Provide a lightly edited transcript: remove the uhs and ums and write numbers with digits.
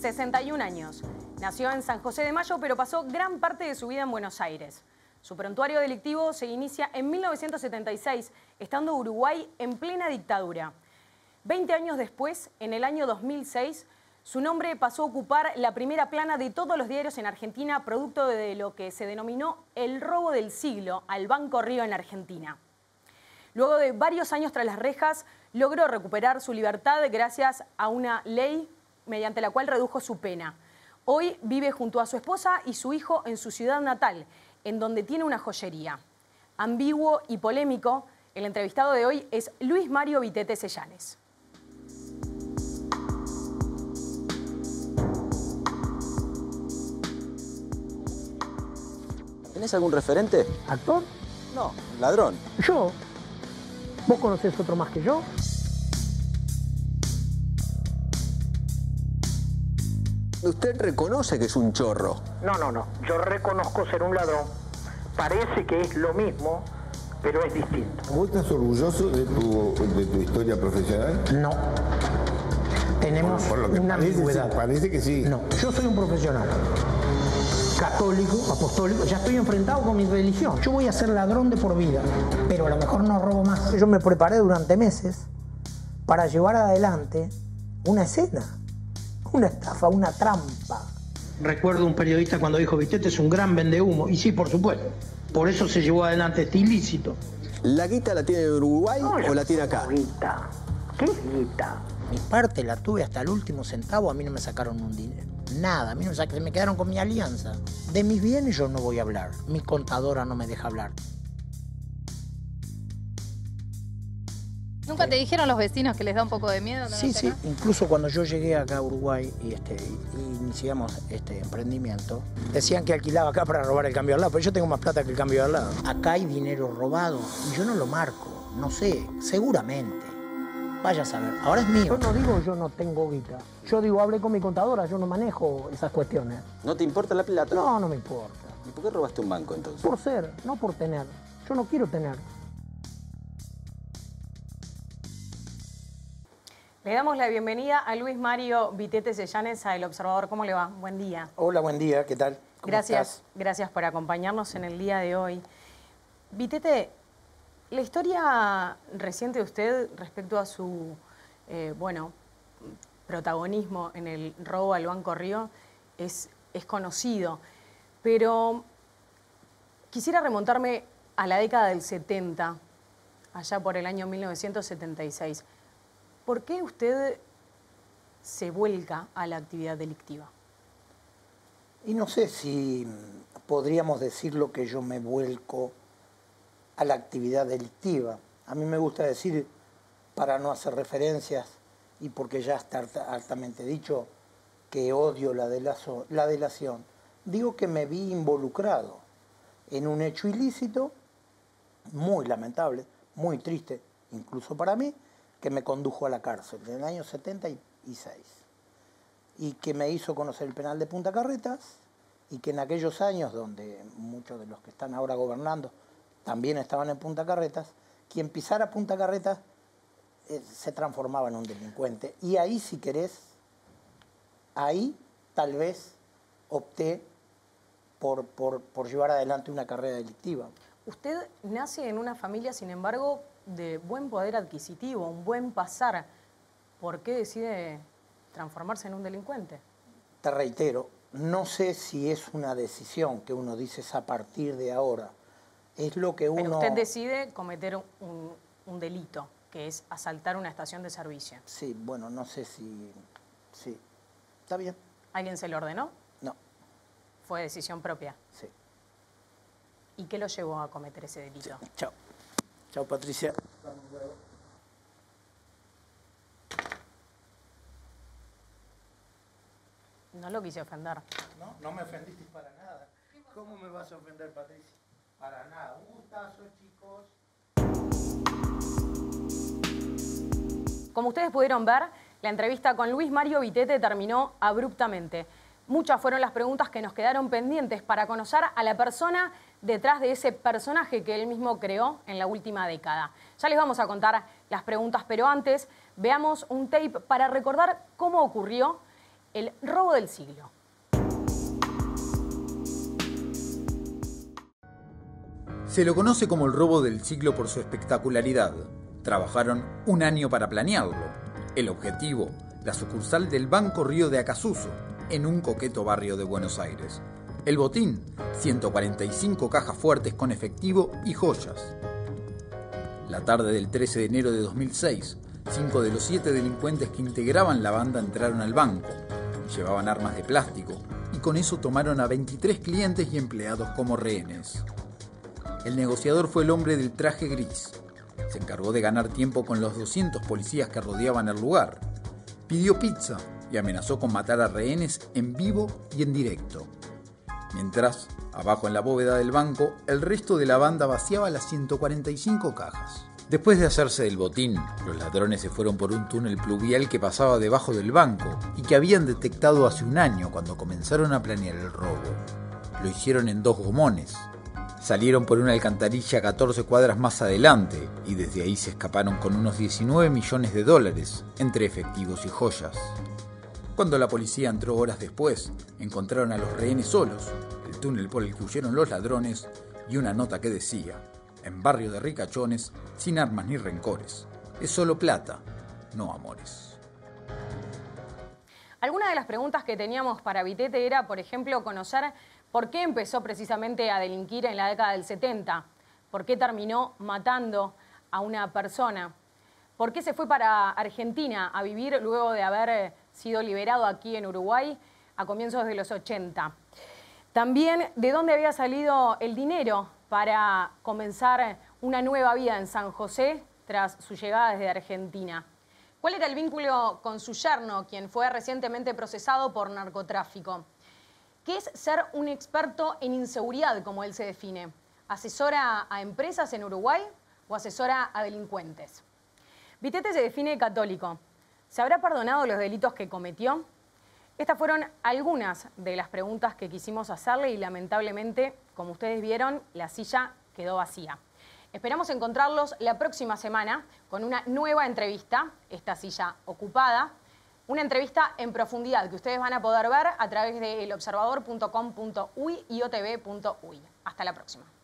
61 años. Nació en San José de Mayo, pero pasó gran parte de su vida en Buenos Aires. Su prontuario delictivo se inicia en 1976, estando Uruguay en plena dictadura. 20 años después, en el año 2006, su nombre pasó a ocupar la primera plana de todos los diarios en Argentina, producto de lo que se denominó el robo del siglo al Banco Río en Argentina. Luego de varios años tras las rejas, logró recuperar su libertad gracias a una ley mediante la cual redujo su pena. Hoy vive junto a su esposa y su hijo en su ciudad natal, en donde tiene una joyería. Ambiguo y polémico, el entrevistado de hoy es Luis Mario Vitete Seyanes. ¿Tenés algún referente? ¿Actor? No, ladrón. ¿Yo? ¿Vos conocés otro más que yo? Usted reconoce que es un chorro. No. Yo reconozco ser un ladrón. Parece que es lo mismo, pero es distinto. ¿Vos estás orgulloso de tu historia profesional? No. Tenemos Por lo que una ambigüedad. Parece que sí. No, yo soy un profesional. Católico, apostólico, ya estoy enfrentado con mi religión. Yo voy a ser ladrón de por vida, pero a lo mejor no robo más. Yo me preparé durante meses para llevar adelante una escena, una estafa, una trampa. Recuerdo un periodista cuando dijo, Vitete es un gran vendehumo, y sí, por supuesto. Por eso se llevó adelante este ilícito. ¿La guita la tiene en Uruguay o la tiene acá? Guita. ¿Qué guita? Mi parte la tuve hasta el último centavo, a mí no me sacaron un dinero. Nada, a mí me quedaron con mi alianza. De mis bienes yo no voy a hablar. Mi contadora no me deja hablar. ¿Nunca te dijeron los vecinos que les da un poco de miedo? Sí. Incluso cuando yo llegué acá a Uruguay y iniciamos este emprendimiento, decían que alquilaba acá para robar el cambio al lado, pero yo tengo más plata que el cambio al lado. Acá hay dinero robado y yo no lo marco, no sé, seguramente. Vaya a saber, ahora es mío. Yo no digo yo no tengo guita. Yo digo, hablé con mi contadora, yo no manejo esas cuestiones. ¿No te importa la plata? No, no me importa. ¿Y por qué robaste un banco entonces? Por ser, no por tener. Yo no quiero tener. Le damos la bienvenida a Luis Mario Vitete Seyanes a El Observador. ¿Cómo le va? Buen día. Hola, buen día, ¿qué tal? ¿Cómo estás? Gracias por acompañarnos en el día de hoy. Vitete, la historia reciente de usted respecto a su, protagonismo en el robo al Banco Río es conocido, pero quisiera remontarme a la década del 70, allá por el año 1976. ¿Por qué usted se vuelca a la actividad delictiva? Y no sé si podríamos decirlo que yo me vuelco a la actividad delictiva. A mí me gusta decir, para no hacer referencias y porque ya está altamente dicho, que odio la delación. Digo que me vi involucrado en un hecho ilícito, muy lamentable, muy triste, incluso para mí, que me condujo a la cárcel en el año 76 y que me hizo conocer el penal de Punta Carretas y que en aquellos años donde muchos de los que están ahora gobernando también estaban en Punta Carretas, quien pisara Punta Carretas se transformaba en un delincuente. Y ahí, si querés, ahí tal vez opté por llevar adelante una carrera delictiva. Usted nace en una familia, sin embargo, de buen poder adquisitivo, un buen pasar. ¿Por qué decide transformarse en un delincuente? Te reitero, no sé si es una decisión que uno dice es a partir de ahora. Es lo que uno... Pero usted decide cometer un delito, que es asaltar una estación de servicio. Sí, bueno, no sé si... Sí, está bien. ¿Alguien se lo ordenó? No. ¿Fue decisión propia? Sí. ¿Y qué lo llevó a cometer ese delito? Sí. Chao. Chao, Patricia. No lo quise ofender. No me ofendiste para nada. ¿Cómo me vas a ofender, Patricia? Para nada. Un gustazo, chicos. Como ustedes pudieron ver, la entrevista con Luis Mario Vitete terminó abruptamente. Muchas fueron las preguntas que nos quedaron pendientes para conocer a la persona detrás de ese personaje que él mismo creó en la última década. Ya les vamos a contar las preguntas, pero antes veamos un tape para recordar cómo ocurrió el robo del siglo. Se lo conoce como el robo del siglo por su espectacularidad. Trabajaron un año para planearlo. El objetivo, la sucursal del Banco Río de Acasuso, en un coqueto barrio de Buenos Aires. El botín, 145 cajas fuertes con efectivo y joyas. La tarde del 13 de enero de 2006, 5 de los 7 delincuentes que integraban la banda entraron al banco. Llevaban armas de plástico y con eso tomaron a 23 clientes y empleados como rehenes. El negociador fue el hombre del traje gris. Se encargó de ganar tiempo con los 200 policías que rodeaban el lugar. Pidió pizza y amenazó con matar a rehenes en vivo y en directo. Mientras, abajo en la bóveda del banco, el resto de la banda vaciaba las 145 cajas. Después de hacerse del botín, los ladrones se fueron por un túnel pluvial que pasaba debajo del banco y que habían detectado hace un año cuando comenzaron a planear el robo. Lo hicieron en 2 gomones. Salieron por una alcantarilla 14 cuadras más adelante y desde ahí se escaparon con unos 19 millones de dólares entre efectivos y joyas. Cuando la policía entró horas después, encontraron a los rehenes solos, el túnel por el que huyeron los ladrones y una nota que decía: en barrio de ricachones, sin armas ni rencores, es solo plata, no amores. Alguna de las preguntas que teníamos para Vitete era, por ejemplo, conocer por qué empezó precisamente a delinquir en la década del 70, por qué terminó matando a una persona, por qué se fue para Argentina a vivir luego de haber sido liberado aquí en Uruguay a comienzos de los 80. También de dónde había salido el dinero para comenzar una nueva vida en San José tras su llegada desde Argentina. ¿Cuál era el vínculo con su yerno, quien fue recientemente procesado por narcotráfico? ¿Qué es ser un experto en inseguridad, como él se define? ¿Asesora a empresas en Uruguay o asesora a delincuentes? Vitete se define católico. ¿Se habrá perdonado los delitos que cometió? Estas fueron algunas de las preguntas que quisimos hacerle y lamentablemente, como ustedes vieron, la silla quedó vacía. Esperamos encontrarlos la próxima semana con una nueva entrevista, esta silla ocupada, una entrevista en profundidad que ustedes van a poder ver a través de elobservador.com.uy y otv.uy. Hasta la próxima.